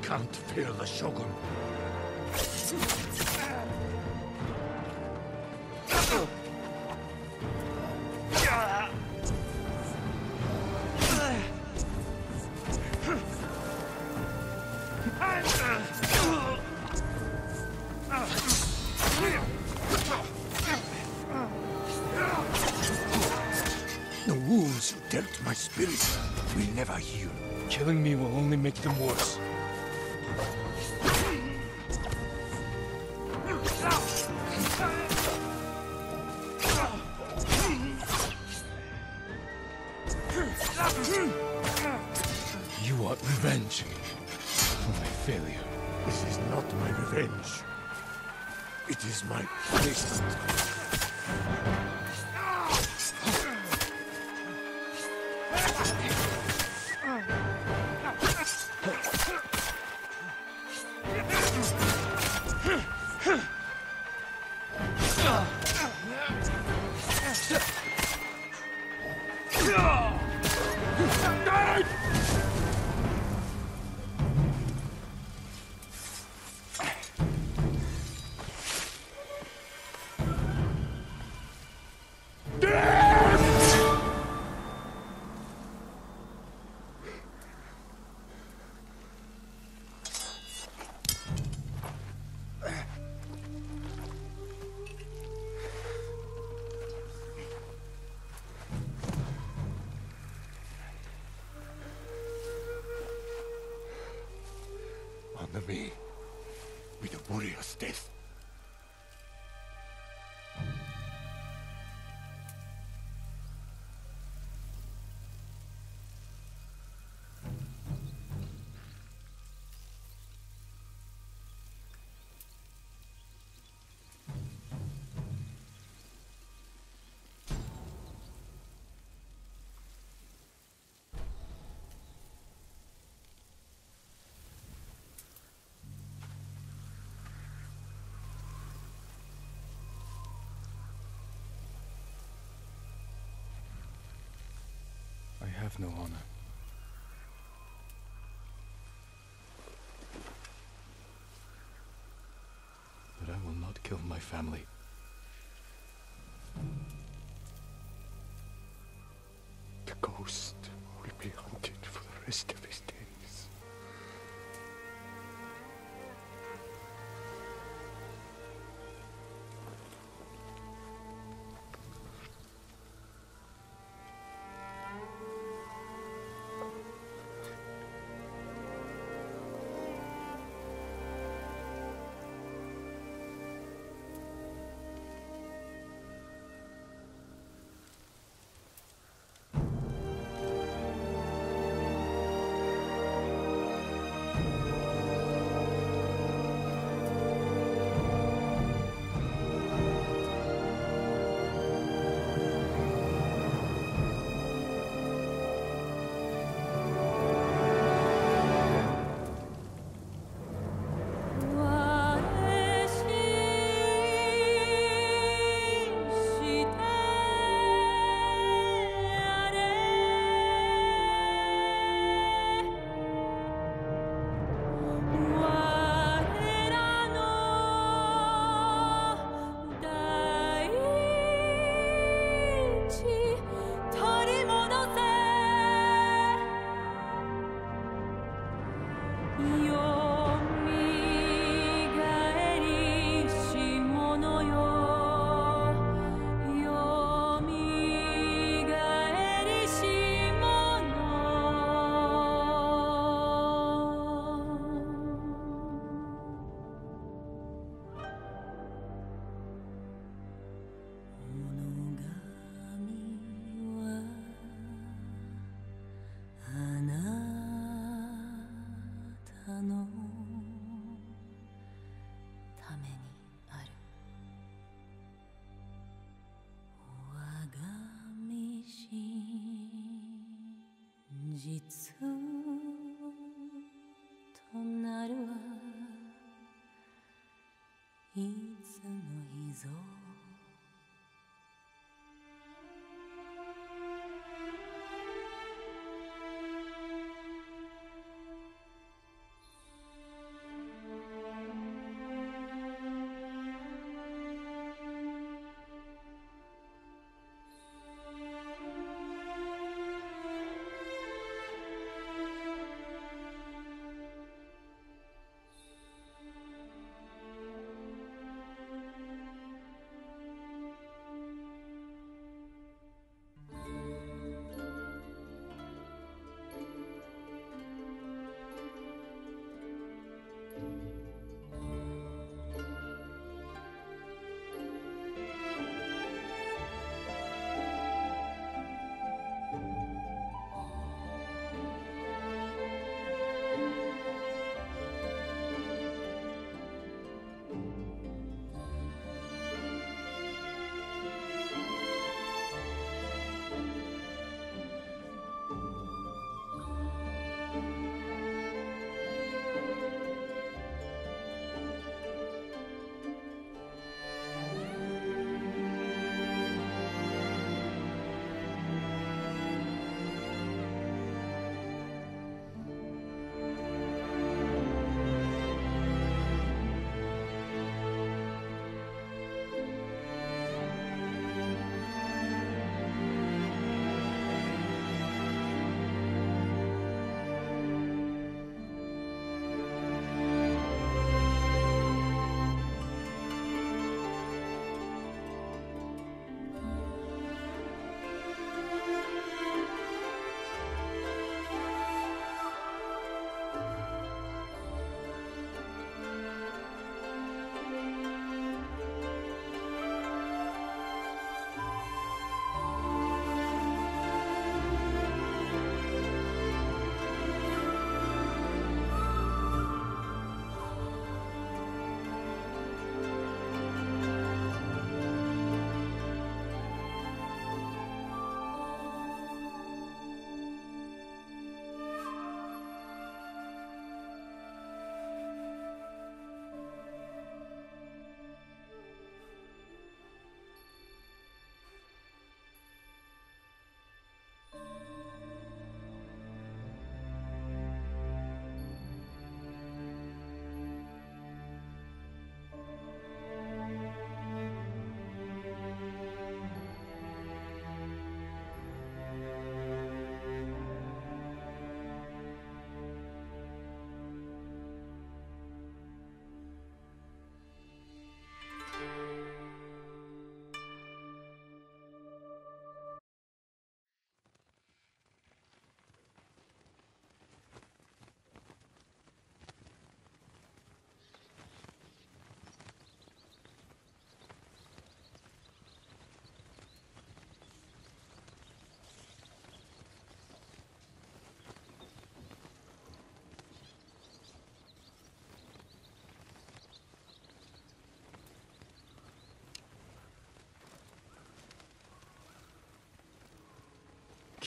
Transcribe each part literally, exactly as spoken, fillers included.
can't fear the Shogun. The wounds you dealt my spirit will never heal. Killing me will only make them worse. You want revenge for my failure. This is not my revenge. It is my punishment. Honor me with a warrior's death. I have no honor. But I will not kill my family. The ghost will be hunted for the rest of his days.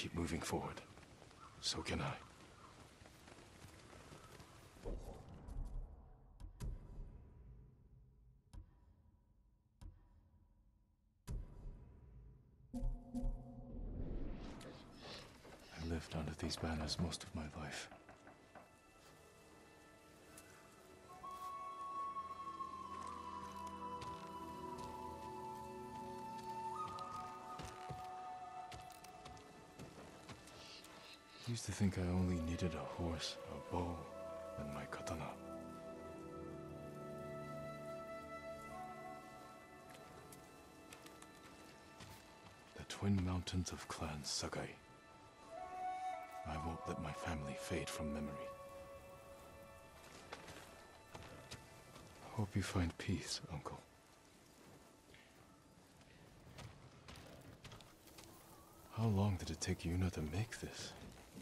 keep moving forward. So can I. I lived under these banners most of my life. I used to think I only needed a horse, a bow, and my katana. The twin mountains of Clan Sakai. I won't let my family fade from memory. Hope you find peace, Uncle. How long did it take Yuna to make this?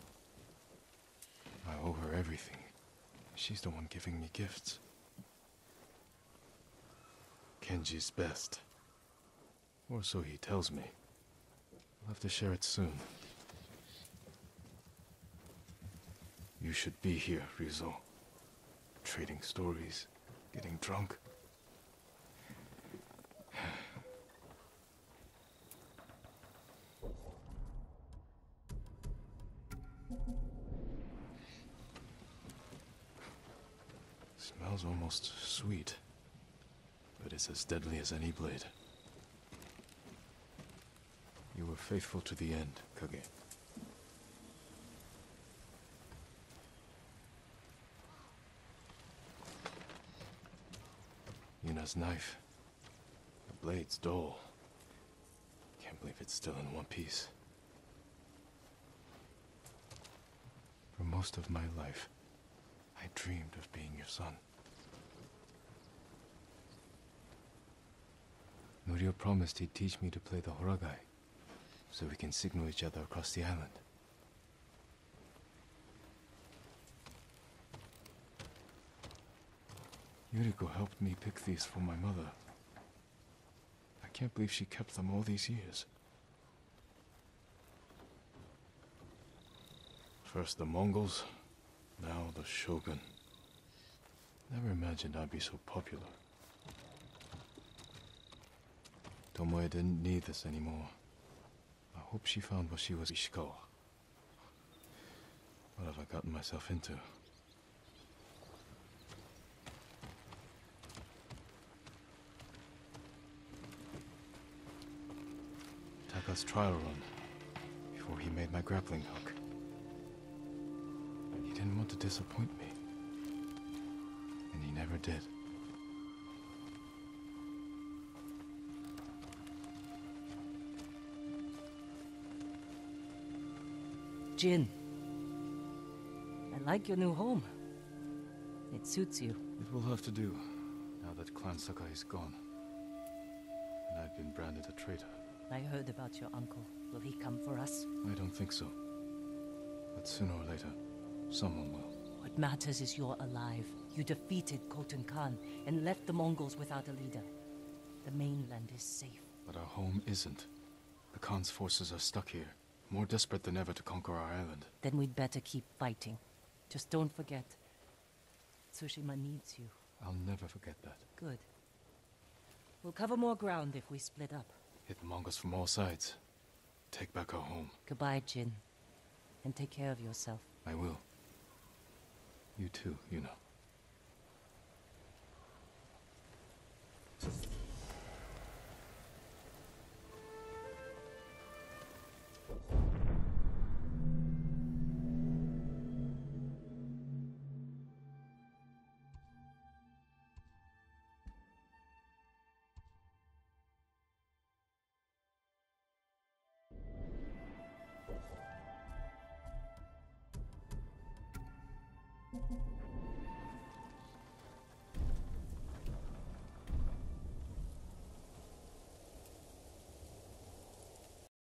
I owe her everything. She's the one giving me gifts. Kenji's best. Or so he tells me. I'll have to share it soon. You should be here, Ryuzo. Trading stories, getting drunk. Smells almost sweet, but it's as deadly as any blade. You were faithful to the end, Kage. Yuna's knife. The blade's dull. Can't believe it's still in one piece. For most of my life, I dreamed of being your son. Norio promised he'd teach me to play the Horagai, so we can signal each other across the island. Yuriko helped me pick these for my mother. I can't believe she kept them all these years. First the Mongols, now the Shogun. Never imagined I'd be so popular. Tomoe didn't need this anymore. I hope she found what she was Ishikawa. What have I gotten myself into? Taka's trial run, before he made my grappling hook. He didn't want to disappoint me. And he never did. Jin, I like your new home. It suits you. It will have to do, now that Clan Sakai is gone. And I've been branded a traitor. I heard about your uncle. Will he come for us? I don't think so. But sooner or later, someone will. What matters is you're alive. You defeated Khotun Khan and left the Mongols without a leader. The mainland is safe. But our home isn't. The Khan's forces are stuck here, more desperate than ever to conquer our island. Then we'd better keep fighting. Just don't forget, Tsushima needs you. I'll never forget that. Good. We'll cover more ground if we split up. Hit the Mongols from all sides. Take back our home. Goodbye, Jin. And take care of yourself. I will. You too, you know.